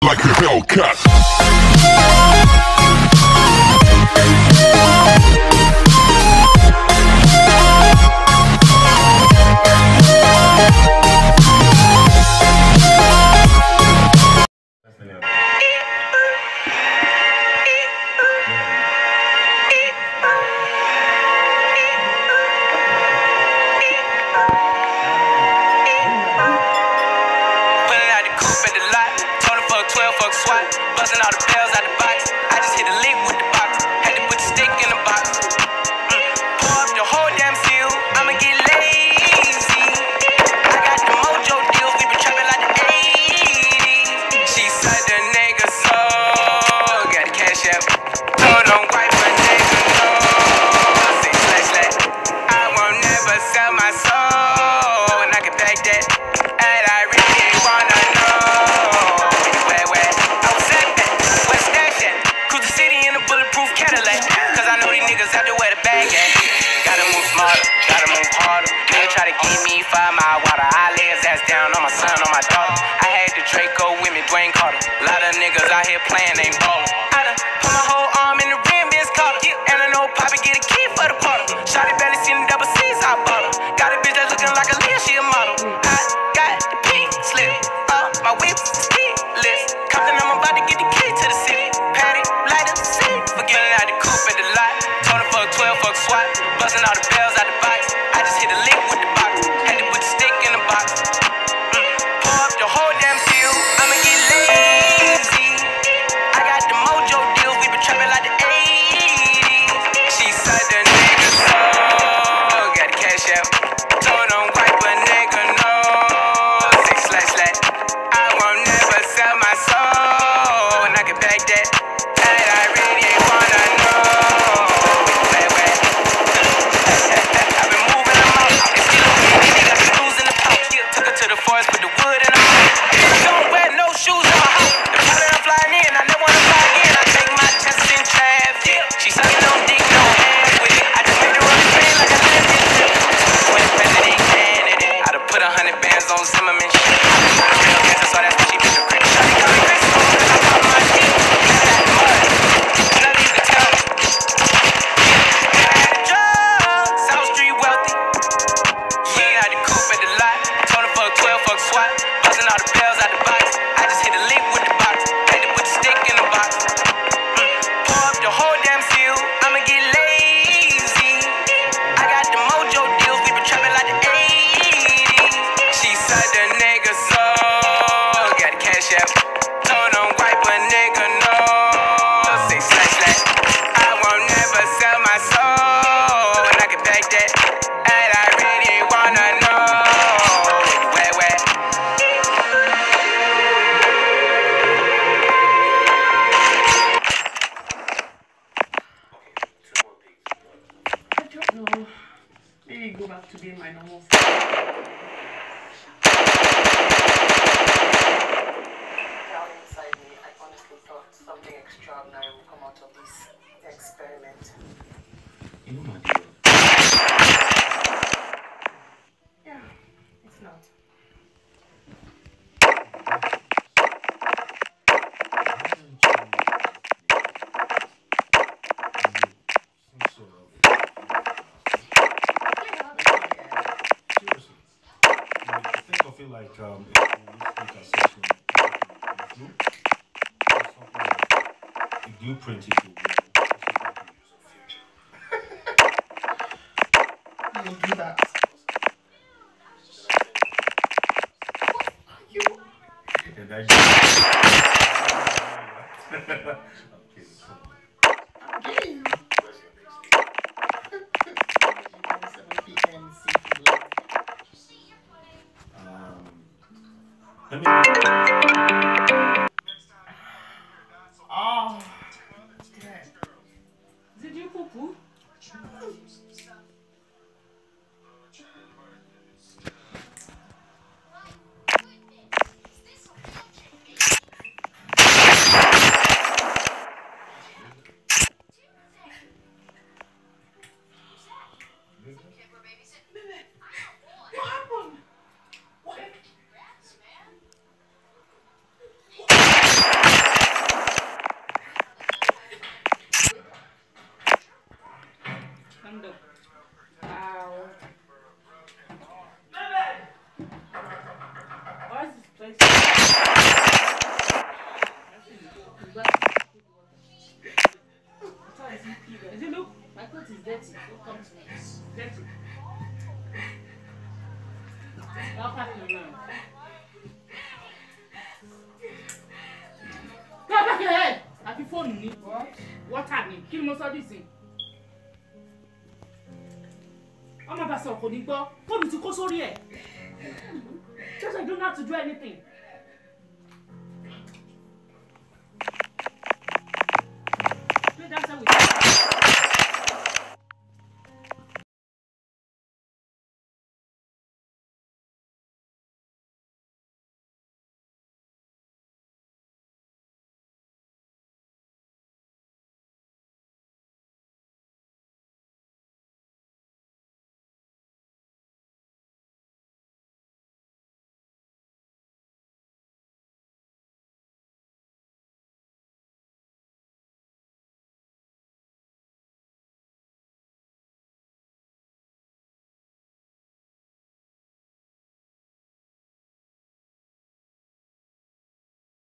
like a Hellcat. Buzzing all the bells out the box. I just hit a lick with the box. Had to put the stick in the box. Pour up the whole damn seal. I'ma get lazy. I got the mojo deals. We been trapping like the 80s. She said the nigga so. Got the cash out. Told them wipe a nigga no. Say slash slash. I won't never sell my soul. And I can back that. And I really wanna know. Cause I know these niggas out there where the bag at. Gotta move smarter, gotta move harder. They try to give me 5 mile water. I lay his ass down on my son, on my daughter. I had the Draco with me, Dwayne Carter. A lot of niggas out here playing, ain't ballin'. I done put my whole arm in the rim, Vince Carter. And I know Poppy get a key for the quarter. Shawty barely seen the double C's, I bought her. Got a bitch that's looking like a Leah, she a model. I got the pink slip, my whip is keyless. Compton, I'm about to get the key to the city. Patty, light up the city. Forgetting out the coupe at the lot. Told her fuck 12, fuck SWAT. Buzzing all the bells out the box. I just hit a lick with the box. Had to put the stick in the box. Pour up the whole damn seal. I'ma get lazy. I got the mojo deals. We been trapping like the 80s. She said the nigga so. Got the cash out. Told them wipe a nigga no. Say slash slash. I won't never sell my soul. And I can back that. And I really wanna know. I've been moving them out. It's still okay. They got the screws in the pouch. Took her to the forest, put the wood in her mouth. Don't wear no shoes in my house. The pilot I'm flying in, I never wanna fly again. I take my chances in traffic. She sucking on dick, no hands with it. I just made her run the train like a landing strip. 20 president candidate. I done put 100 bands on Zimmerman shit. I done real gangster, so that's when she picked the grip. Shawty call me Chris, cause I pop my dick. That mud. None of you can tell me. I had a drug, South Street wealthy. She ain't had the coupe at the lot. Told her fuck 12, fuck SWAT. Buzzing all the bells out the box. I just hit a lick with the box. Had to put the stick in the box. Pour up the whole damn seal. I'ma get lazy. I got the mojo deals. We been trapping like the 80s. She said the nigga so. Got the cash out. Told them wipe a nigga no. Say slash slash. I won't never sell my soul. And I can back that. And I really wanna know. Where? I don't know. Maybe go back to being my normal self. Down inside me, I honestly thought something extraordinary would come out of this experiment. You know, my dear. Yeah, it's not. Seriously. Think of it like if you take assessment in the or something like a blueprint if you will. You will do that. You. And I okay, come on. I'm getting you. Where's your next 7 p.m. seafood. Let me. Oh. Did you poo poo? What happened? What? Come to me. Get it. I'll pass it around. Go back your head. Happy phone me. What? What happened? Kill most of this thing. I'm about to go. Phone to go sorry. Just I don't have to do anything.